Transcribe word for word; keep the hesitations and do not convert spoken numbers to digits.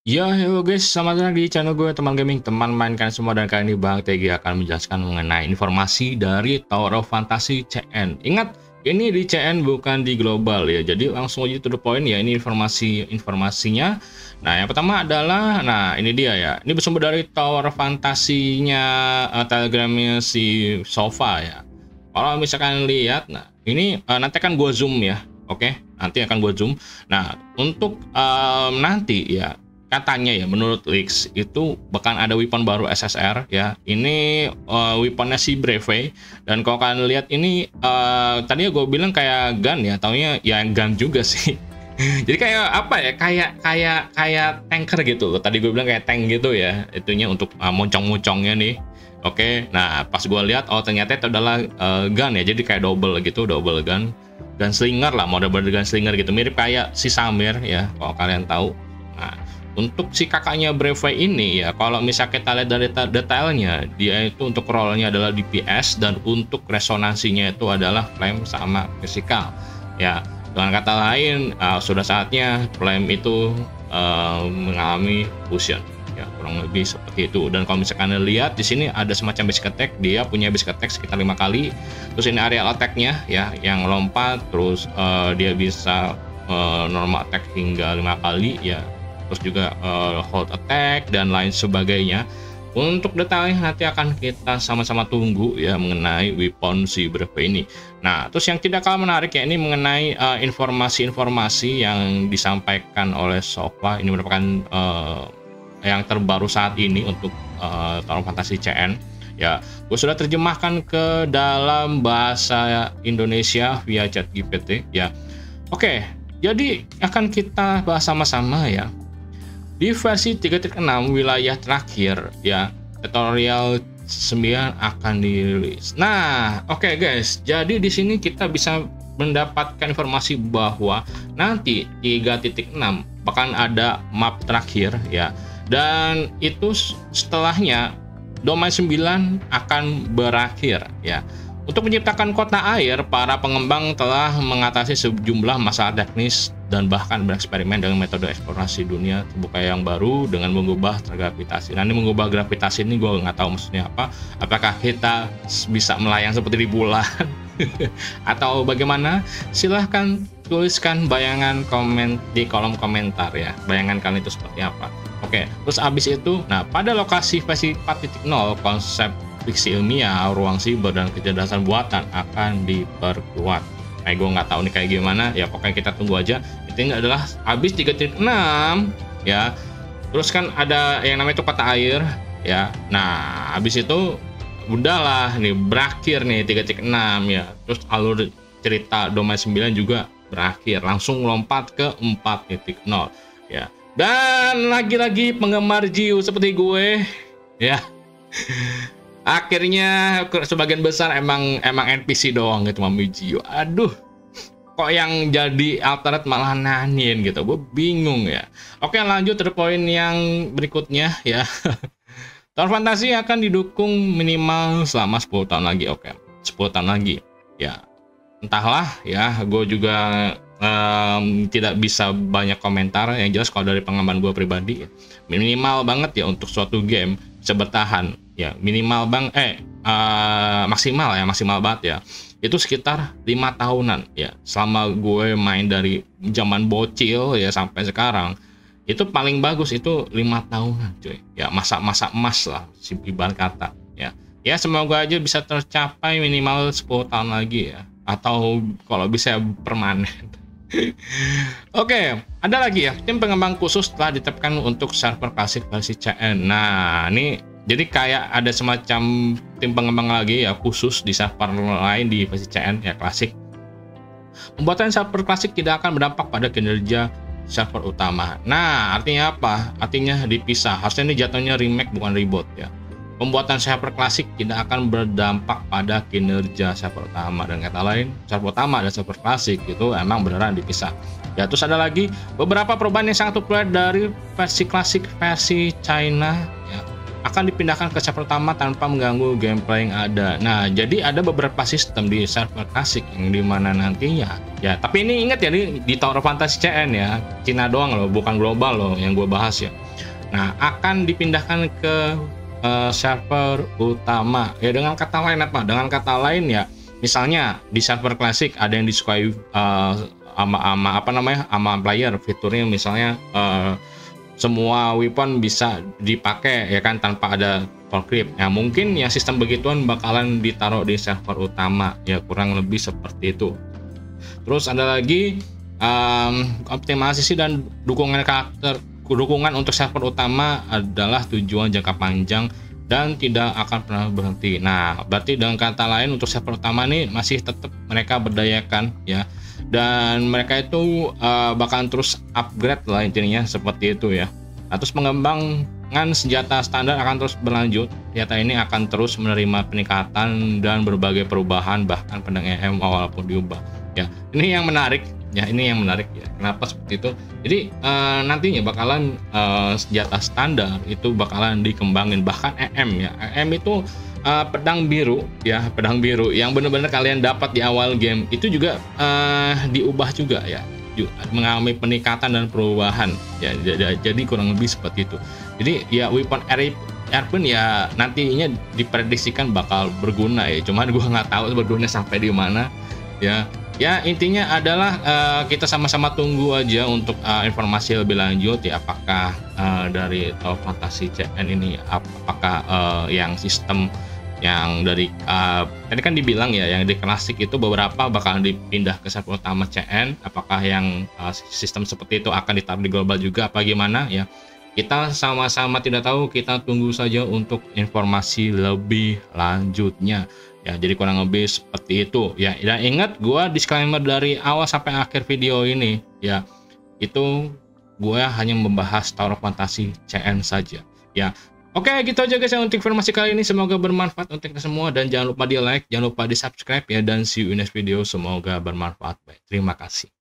Ya, halo guys, selamat datang di channel gue, teman gaming, teman mainkan semua. Dan kali ini Bang Tegi akan menjelaskan mengenai informasi dari Tower of Fantasy C N. Ingat, ini di C N bukan di global ya, jadi langsung aja to the point ya. Ini informasi-informasinya. Nah, yang pertama adalah, nah ini dia ya, ini bersumber dari Tower of Fantasy-nya uh, telegramnya si Sofa ya. Kalau misalkan lihat, nah ini uh, nanti akan gue zoom ya, oke? Nanti akan gue zoom. Nah, untuk um, nanti ya, katanya ya menurut leaks itu bahkan ada weapon baru S S R ya. Ini uh, weaponnya si Brave, dan kalau kalian lihat ini uh, tadinya gue bilang kayak gun ya, taunya ya gun juga sih. Jadi kayak apa ya, kayak kayak kayak tanker gitu loh. Tadi gue bilang kayak tank gitu ya, itunya untuk uh, moncong-moncongnya nih. Oke, nah pas gue lihat oh ternyata itu adalah uh, gun ya, jadi kayak double gitu, double gun, gunslinger lah, model-model gunslinger gitu, mirip kayak si Samir ya kalau kalian tahu. Nah, untuk si kakaknya Brave ini ya, kalau misalnya kita lihat dari detailnya, dia itu untuk rollnya adalah D P S, dan untuk resonansinya itu adalah flame sama physical ya. Dengan kata lain, uh, sudah saatnya flame itu uh, mengalami fusion ya, kurang lebih seperti itu. Dan kalau misalkan lihat di sini ada semacam basic attack, dia punya basic attack sekitar lima kali. Terus ini area attack-nya ya, yang lompat, terus uh, dia bisa uh, normal attack hingga lima kali ya. Terus juga uh, hold attack dan lain sebagainya. Untuk detailnya nanti akan kita sama-sama tunggu ya mengenai weapon si Brave ini. Nah, terus yang tidak kalah menarik ya, ini mengenai informasi-informasi uh, yang disampaikan oleh Sofa. Ini merupakan uh, yang terbaru saat ini untuk uh, Tower of Fantasy C N ya. Gue sudah terjemahkan ke dalam bahasa Indonesia via ChatGPT ya. Oke, jadi akan kita bahas sama-sama ya. Di versi tiga titik enam wilayah terakhir ya, tutorial sembilan akan dirilis. Nah, oke okay guys, jadi di sini kita bisa mendapatkan informasi bahwa nanti tiga titik enam bahkan ada map terakhir ya. Dan itu setelahnya domain sembilan akan berakhir ya. Untuk menciptakan kota air, para pengembang telah mengatasi sejumlah masalah teknis dan bahkan bereksperimen dengan metode eksplorasi dunia terbuka yang baru dengan mengubah gravitasi. Nah, ini mengubah gravitasi ini gue nggak tahu maksudnya apa. Apakah kita bisa melayang seperti di bulan atau bagaimana? Silahkan tuliskan bayangan komen di kolom komentar ya. Bayangan kalian itu seperti apa? Oke, terus abis itu, nah pada lokasi versi empat titik nol konsep fiksi ilmiah, ruang siber, dan kecerdasan buatan akan diperkuat. Nah, gue nggak tahu nih kayak gimana ya, pokoknya kita tunggu aja. Intinya adalah habis tiga titik enam ya, terus kan ada yang namanya itu kota air ya. Nah, habis itu udahlah nih berakhir nih tiga titik enam ya. Terus alur cerita domain sembilan juga berakhir, langsung lompat ke empat titik nol ya. Dan lagi-lagi penggemar Jiu seperti gue ya, akhirnya sebagian besar emang emang N P C doang gitu Mami Jiu. Aduh, kok yang jadi alternate malah Nanin gitu, gue bingung ya. Oke, lanjut ke poin yang berikutnya ya. Tower Fantasy akan didukung minimal selama sepuluh tahun lagi. Oke, sepuluh tahun lagi ya. Entahlah ya, gue juga um, tidak bisa banyak komentar. Yang jelas kalau dari pengalaman gue pribadi, minimal banget ya untuk suatu game bisa bertahan ya, minimal bang eh uh, maksimal ya, maksimal banget ya, itu sekitar lima tahunan ya. Selama gue main dari zaman bocil ya sampai sekarang, itu paling bagus itu lima tahunan cuy ya, masa-masa emas lah si ibarat kata ya. Ya semoga aja bisa tercapai minimal sepuluh tahun lagi ya, atau kalau bisa permanen. Oke, ada lagi ya, tim pengembang khusus telah ditetapkan untuk server klasik versi C N. Nah, ini jadi kayak ada semacam tim pengembang lagi ya khusus di server lain di versi C N ya klasik. Pembuatan server klasik tidak akan berdampak pada kinerja server utama. Nah, artinya apa? Artinya dipisah. Harusnya ini jatuhnya remake bukan reboot ya. Pembuatan server klasik tidak akan berdampak pada kinerja server utama. Dan kata lain, server utama dan server klasik itu emang beneran dipisah. Ya, terus ada lagi beberapa perubahan yang sangat populer dari versi klasik versi China ya, akan dipindahkan ke server utama tanpa mengganggu gameplay yang ada. Nah, jadi ada beberapa sistem di server klasik yang dimana nantinya ya. Tapi ini ingat ya, di, di Tower of Fantasy C N ya, Cina doang loh, bukan global loh yang gue bahas ya. Nah, akan dipindahkan ke uh, server utama. Ya dengan kata lain apa? Dengan kata lain ya, misalnya di server klasik ada yang disukai uh, ama ama apa namanya? ama player, fiturnya misalnya uh, semua weapon bisa dipakai ya kan tanpa ada for creep. Ya mungkin ya sistem begituan bakalan ditaruh di server utama ya, kurang lebih seperti itu. Terus ada lagi um, optimasi dan dukungan karakter. Dukungan untuk server utama adalah tujuan jangka panjang dan tidak akan pernah berhenti. Nah, berarti dengan kata lain untuk server utama nih masih tetap mereka berdayakan ya, dan mereka itu uh, bakalan terus upgrade lah intinya seperti itu ya. Nah, terus pengembangan senjata standar akan terus berlanjut. Senjata ini akan terus menerima peningkatan dan berbagai perubahan, bahkan pedang E M walaupun diubah ya. Ini yang menarik ya, ini yang menarik ya. Kenapa seperti itu? Jadi uh, nantinya bakalan uh, senjata standar itu bakalan dikembangin, bahkan E M ya. E M itu uh, pedang biru ya, pedang biru yang benar-benar kalian dapat di awal game itu juga uh, diubah juga ya, mengalami peningkatan dan perubahan ya. Jadi kurang lebih seperti itu. Jadi ya weapon Airborne ya nantinya diprediksikan bakal berguna ya, cuman gua nggak tahu berguna sampai di mana ya. Ya intinya adalah uh, kita sama-sama tunggu aja untuk uh, informasi lebih lanjut ya, apakah uh, dari Tower Fantasy C N ini apakah uh, yang sistem yang dari uh, tadi kan dibilang ya yang di klasik itu beberapa bakalan dipindah ke server utama C N, apakah yang uh, sistem seperti itu akan ditaruh di global juga apa gimana ya, kita sama-sama tidak tahu. Kita tunggu saja untuk informasi lebih lanjutnya ya. Jadi kurang lebih seperti itu ya. Dan ingat, gua disclaimer dari awal sampai akhir video ini ya, itu gua hanya membahas Tower Fantasy C N saja ya. Oke, gitu aja guys yang untuk informasi kali ini, semoga bermanfaat untuk kita semua, dan jangan lupa di like, jangan lupa di subscribe ya, dan see you in next video, semoga bermanfaat. Baik, terima kasih.